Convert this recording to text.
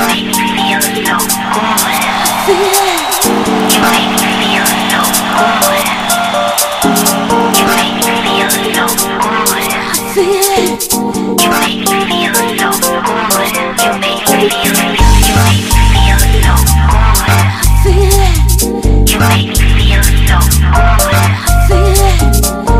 make me feel so good. You make me feel so good. You make me feel so good. You make me feel so good. You make me feel so good. You make me feel so good.